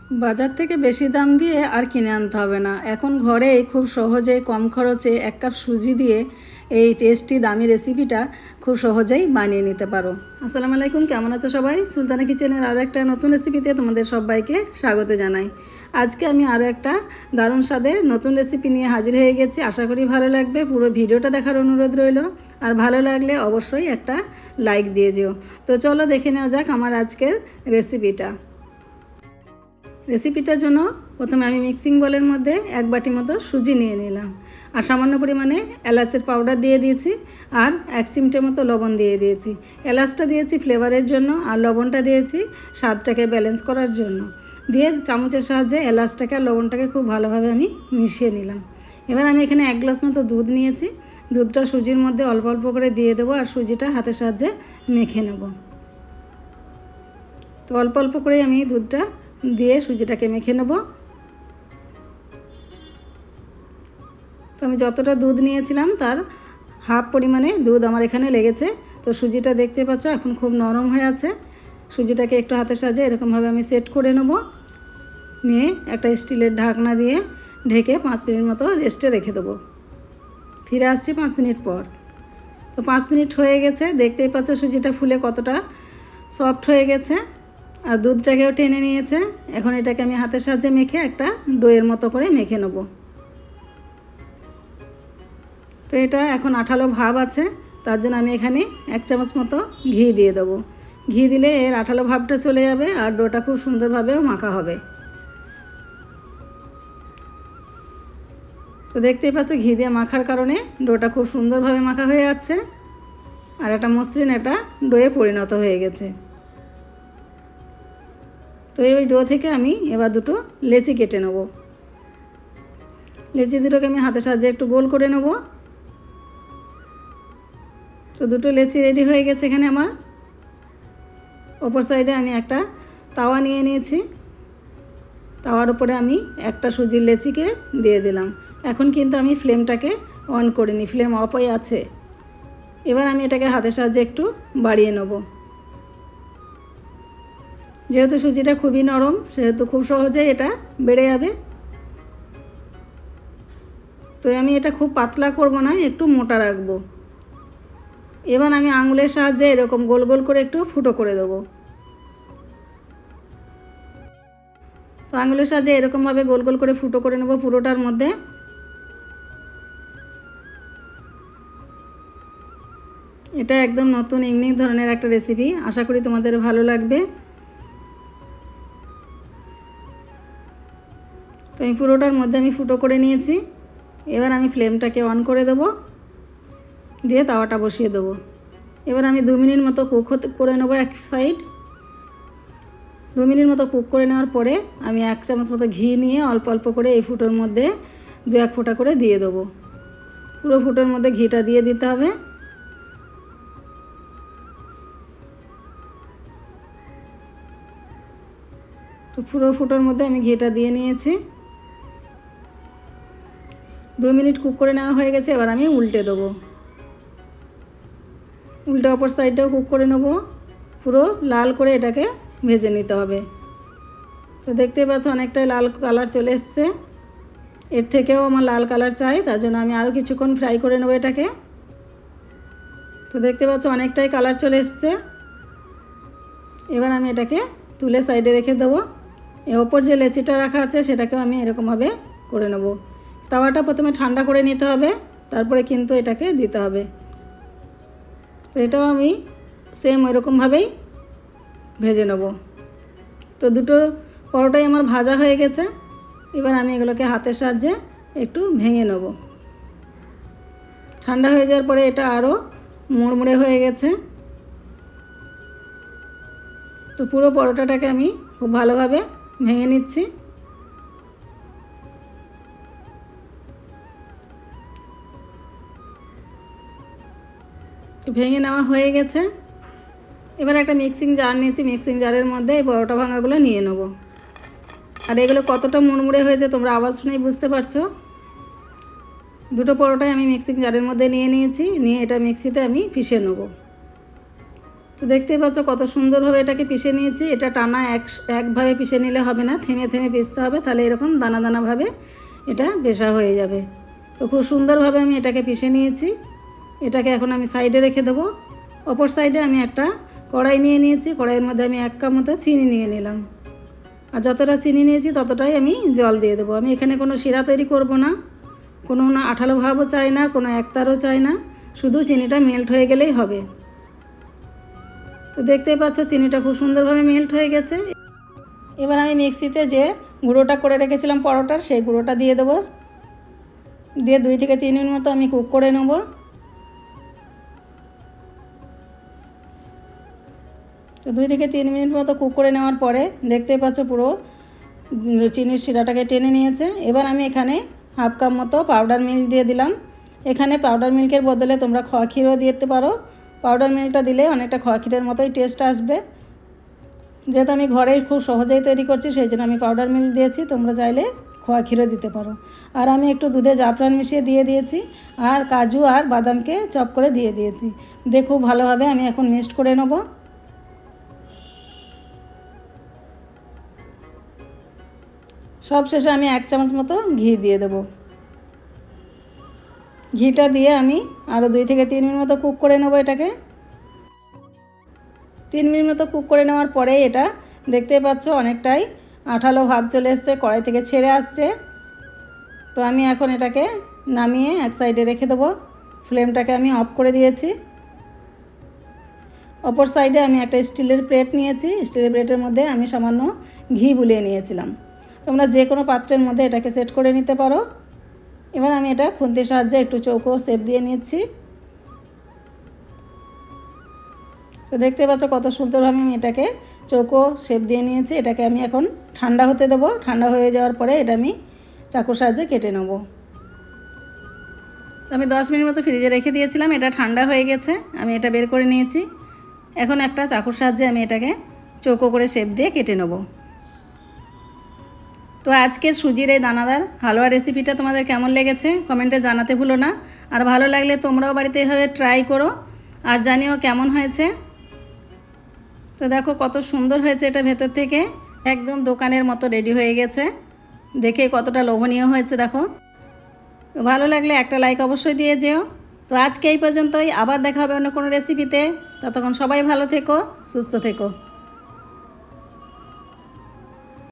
বাজার থেকে বেশি দাম দিয়ে আর কিনে আনতে হবে না। এখন ঘরেই খুব সহজে কম খরচে 1 কাপ সুজি দিয়ে এই টেস্টি দামি রেসিপিটা খুব সহজেই বানিয়ে নিতে পারো। আসসালামু আলাইকুম, কেমন আছো সবাই? সুলতানা কিচেনের আরও একটা নতুন রেসিপিতে তোমাদের সবাইকে স্বাগত জানাই। আজকে আমি আরও একটা দারুণ স্বাদের নতুন রেসিপি নিয়ে হাজির হয়ে গেছি। আশা করি ভালো লাগবে। পুরো ভিডিওটা দেখার অনুরোধ রইল। আর ভালো লাগলে অবশ্যই একটা লাইক দিয়ে যেও। তো চলো দেখে নেওয়া যাক আমার আজকের রেসিপিটার জন্য প্রথমে আমি মিক্সিং বোলের মধ্যে 1 বাটি মতো সুজি নিয়ে নিলাম, আর সামান্য পরিমাণে এলাচের পাউডার দিয়ে দিয়েছি, আর 1 চিমটে মতো লবণ দিয়ে দিয়েছি। এলাচটা দিয়েছি ফ্লেভারের জন্য, আর লবণটা দিয়েছি স্বাদটাকে ব্যালেন্স করার জন্য। দিয়ে চামচের সাহায্যে এলাচটাকে আর লবণটাকে খুব ভালোভাবে আমি মিশিয়ে নিলাম। এবার আমি এখানে 1 গ্লাস মতো দুধ নিয়েছি। দুধটা সুজির মধ্যে অল্প অল্প করে দিয়ে দেবো, আর সুজিটা হাতের সাহায্যে মেখে নেব। তো অল্প অল্প করে আমি দুধটা দিয়ে সুজিটাকে মেখে নেব। তো আমি যতটা দুধ নিয়েছিলাম তার হাফ পরিমাণে দুধ আমার এখানে লেগেছে। তো সুজিটা দেখতে পাচ্ছ এখন খুব নরম হয়ে আছে। সুজিটাকে একটু হাতের সাহায্যে এরকমভাবে আমি সেট করে নেব। নিয়ে একটা স্টিলের ঢাকনা দিয়ে ঢেকে 5 মিনিট মতো রেস্টে রেখে দেবো। ফিরে আসছি 5 মিনিট পর। তো 5 মিনিট হয়ে গেছে, দেখতেই পাচ্ছ সুজিটা ফুলে কতটা সফট হয়ে গেছে, আর দুধটাকেও টেনে নিয়েছে। এখন এটাকে আমি হাতের সাহায্যে মেখে একটা ডোয়ের মতো করে মেখে নেব। তো এটা এখন আঠালো ভাব আছে, তার জন্য আমি এখানে 1 চামচ মতো ঘি দিয়ে দেবো। ঘি দিলে এর আঠালো ভাবটা চলে যাবে, আর ডোটা খুব সুন্দরভাবেও মাখা হবে। তো দেখতেই পাচ্ছ ঘি দিয়ে মাখার কারণে ডোটা খুব সুন্দরভাবে মাখা হয়ে যাচ্ছে, আর একটা মসৃণ একটা ডোয়ে পরিণত হয়ে গেছে। তো এই ডো থেকে আমি এবার দুটো লেচি কেটে নেব। লেচি দুটোকে আমি হাতের সাহায্যে একটু গোল করে নেব। তো দুটো লেচি রেডি হয়ে গেছে এখানে আমার। ওপর সাইডে আমি একটা তাওয়া নিয়ে নিয়েছি। তাওয়ার উপরে আমি একটা সুজির লেচিকে দিয়ে দিলাম। এখন কিন্তু আমি ফ্লেমটাকে অন করিনি, ফ্লেম অফই আছে। এবার আমি এটাকে হাতের সাহায্যে একটু বাড়িয়ে নেব। যেহেতু সুজিটা খুবই নরম, সেহেতু খুব সহজেই এটা বেড়ে যাবে। তো আমি এটা খুব পাতলা করব না, একটু মোটা রাখবো। এবার আমি আঙুলের সাহায্যে এরকম গোল গোল করে একটু ফুটো করে দেবো। তো আঙুলের সাহায্যে এরকমভাবে গোল গোল করে ফুটো করে নেব পুরোটার মধ্যে। এটা একদম নতুন ইউনিক ধরনের একটা রেসিপি, আশা করি তোমাদের ভালো লাগবে। তো আমি পুরোটার মধ্যে আমি ফুটো করে নিয়েছি। এবার আমি ফ্লেমটাকে অন করে দেব, দিয়ে তাওয়াটা বসিয়ে দেবো। এবার আমি 2 মিনিট মতো কুক করে নেব এক সাইড। 2 মিনিট মতো কুক করে নেওয়ার পরে আমি 1 চামচ মতো ঘি নিয়ে অল্প অল্প করে এই ফুটোর মধ্যে 2-1 ফোঁটা করে দিয়ে দেবো। পুরো ফুটোর মধ্যে ঘিটা দিয়ে দিতে হবে। তো পুরো ফুটোর মধ্যে আমি ঘিটা দিয়ে নিয়েছি। 2 মিনিট কুক করে নেওয়া হয়ে গেছে। এবার আমি উল্টে দেবো। উল্টে অপর সাইডটাও কুক করে নেব। পুরো লাল করে এটাকে ভেজে নিতে হবে। তো দেখতেই পাচ্ছ অনেকটাই লাল কালার চলে এসছে। এর থেকেও আমার লাল কালার চাই, তার জন্য আমি আরও কিছুক্ষণ ফ্রাই করে নেব এটাকে। তো দেখতে পাচ্ছ অনেকটাই কালার চলে এসছে। এবার আমি এটাকে তুলে সাইডে রেখে দেবো। এর ওপর যে লেচিটা রাখা আছে সেটাকেও আমি এরকমভাবে করে নেব। তাওয়াটা প্রথমে ঠান্ডা করে নিতে হবে, তারপরে কিন্তু এটাকে দিতে হবে। তো এটাও আমি সেম ওইরকমভাবেই ভেজে নেব। তো দুটো পরোটাই আমার ভাজা হয়ে গেছে। এবার আমি এগুলোকে হাতের সাহায্যে একটু ভেঙে নেব। ঠান্ডা হয়ে যাওয়ার পরে এটা আরও মুড়মুড়ে হয়ে গেছে। তো পুরো পরোটাটাকে আমি খুব ভালোভাবে ভেঙে নিচ্ছি। তো ভেঙে নেওয়া হয়ে গেছে। এবার একটা মিক্সিং জার নিয়েছি, মিক্সিং জারের মধ্যে এই পরোটা ভাঙাগুলো নিয়ে নেব। আর এগুলো কতটা মুড়মুড়ে হয়েছে তোমরা আওয়াজ শুনেই বুঝতে পারছো। দুটো পরোটাই আমি মিক্সিং জারের মধ্যে নিয়ে নিয়েছি, নিয়ে এটা মিক্সিতে আমি পিষে নেব। তো দেখতেই পাচ্ছ কত সুন্দরভাবে এটাকে পিষে নিয়েছি। এটা টানা একভাবে পিষে নিলে হবে না, থেমে থেমে পিষতে হবে, তাহলে এরকম দানা দানাভাবে এটা পেষা হয়ে যাবে। তো খুব সুন্দরভাবে আমি এটাকে পিষে নিয়েছি। এটাকে এখন আমি সাইডে রেখে দেবো। অপর সাইডে আমি একটা কড়াই নিয়ে নিয়েছি। কড়াইয়ের মধ্যে আমি 1 কাপ মতো চিনি নিয়ে নিলাম। আর যতটা চিনি নিয়েছি ততটাই আমি জল দিয়ে দেবো। আমি এখানে কোনো শিরা তৈরি করব না, কোনো না আঠালো ভাবও চাই না, কোনো একতারও চাই না, শুধু চিনিটা মেল্ট হয়ে গেলেই হবে। তো দেখতেই পাচ্ছ চিনিটা খুব সুন্দরভাবে মেল্ট হয়ে গেছে। এবার আমি মিক্সিতে যে গুঁড়োটা করে রেখেছিলাম পরোটার, সেই গুঁড়োটা দিয়ে দেবো। দিয়ে 2 থেকে 3 মিনিট মতো আমি কুক করে নেব। তো 2 থেকে 3 মিনিট মতো কুক করে নেওয়ার পরে দেখতেই পাচ্ছ পুরো চিনির শিরাটাকে টেনে নিয়েছে। এবার আমি এখানে 1/2 কাপ মতো পাউডার মিল্ক দিয়ে দিলাম। এখানে পাউডার মিল্কের বদলে তোমরা খোয়া ক্ষীরও দিতে পারো। পাউডার মিল্কটা দিলে অনেকটা খোয়া ক্ষীরের মতোই টেস্ট আসবে। যেহেতু আমি ঘরেই খুব সহজেই তৈরি করছি, সেই জন্য আমি পাউডার মিল্ক দিয়েছি। তোমরা চাইলে খোয়া ক্ষীরও দিতে পারো। আর আমি একটু দুধে জাফরান মিশিয়ে দিয়ে দিয়েছি, আর কাজু আর বাদামকে চপ করে দিয়ে দিয়েছি। দিয়ে খুব ভালোভাবে আমি এখন মিক্সড করে নেব। সব শেষে আমি 1 চামচ মতো ঘি দিয়ে দেব। ঘিটা দিয়ে আমি আরও 2 থেকে 3 মিনিট মতো কুক করে নেব। এটাকে 3 মিনিট মতো কুক করে নেওয়ার পরে এটা দেখতেই পাচ্ছ অনেকটাই আঠালো ভাব চলে এসছে, কড়াই থেকে ছেড়ে আসছে। তো আমি এখন এটাকে নামিয়ে এক সাইডে রেখে দেবো। ফ্লেমটাকে আমি অফ করে দিয়েছি। অপর সাইডে আমি একটা স্টিলের প্লেট নিয়েছি। স্টিলের প্লেটের মধ্যে আমি সামান্য ঘি বুলিয়ে নিয়েছিলাম। তোমরা যে কোনো পাত্রের মধ্যে এটাকে সেট করে নিতে পারো। এবার আমি এটা খুন্তির সাহায্যে একটু চৌকো শেপ দিয়ে নিচ্ছি। তো দেখতে পাচ্ছ কত সুন্দরভাবে আমি এটাকে চৌকো শেপ দিয়ে নিয়েছি। এটাকে আমি এখন ঠান্ডা হতে দেবো। ঠান্ডা হয়ে যাওয়ার পরে এটা আমি চাকুর সাহায্যে কেটে নেব। আমি 10 মিনিট মতো ফ্রিজে রেখে দিয়েছিলাম। এটা ঠান্ডা হয়ে গেছে, আমি এটা বের করে নিয়েছি। এখন একটা চাকুর সাহায্যে আমি এটাকে চৌকো করে শেপ দিয়ে কেটে নেব। তো আজকের সুজির এই দানাদার হালুয়া রেসিপিটা তোমাদের কেমন লেগেছে কমেন্টে জানাতে ভুলো না। আর ভালো লাগলে তোমরাও বাড়িতে এভাবে ট্রাই করো আর জানিও কেমন হয়েছে। তো দেখো কত সুন্দর হয়েছে, এটা ভেতর থেকে একদম দোকানের মতো রেডি হয়ে গেছে। দেখে কতটা লোভনীয় হয়েছে দেখো। তো ভালো লাগলে একটা লাইক অবশ্যই দিয়ে যেও। তো আজকে এই পর্যন্তই, আবার দেখা হবে অন্য কোনো রেসিপিতে। ততক্ষণ সবাই ভালো থেকো, সুস্থ থেকো।